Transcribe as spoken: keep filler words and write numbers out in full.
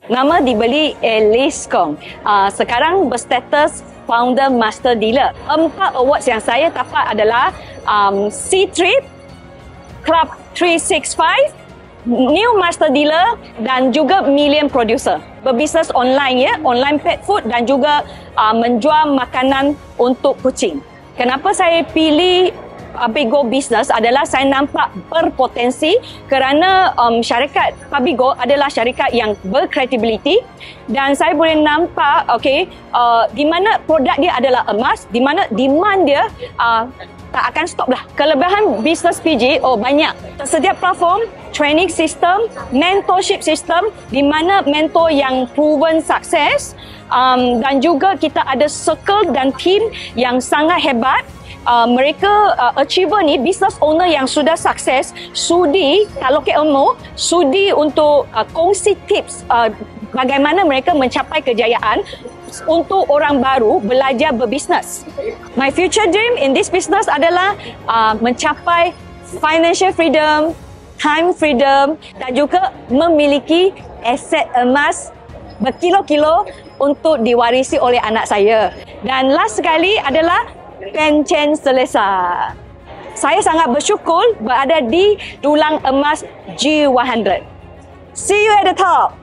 Nama dibeli Eliscom. Uh, sekarang berstatus founder master dealer. Empat awards yang saya dapat adalah um, C-Trip, Club three sixty-five, New Master Dealer dan juga Million Producer. Berbisnes online ya, online pet food dan juga uh, menjual makanan untuk kucing. Kenapa saya pilih Pabigo Business adalah saya nampak berpotensi kerana um, syarikat Pabigo adalah syarikat yang berkredibiliti dan saya boleh nampak okay, uh, di mana produk dia adalah emas, di mana demand dia uh, tak akan stop lah. Kelebihan bisnes P G, oh banyak. Tersedia platform, training system, mentorship system di mana mentor yang proven sukses um, dan juga kita ada circle dan team yang sangat hebat. Uh, mereka uh, achiever ni, business owner yang sudah sukses, sudi, kalau ke ilmu, sudi untuk uh, kongsi tips uh, bagaimana mereka mencapai kejayaan untuk orang baru belajar berbisnes. My future dream in this business adalah uh, mencapai financial freedom, time freedom dan juga memiliki aset emas berkilo-kilo untuk diwarisi oleh anak saya. Dan last sekali adalah pencen selesa. Saya sangat bersyukur berada di dulang emas G one hundred. See you at the top.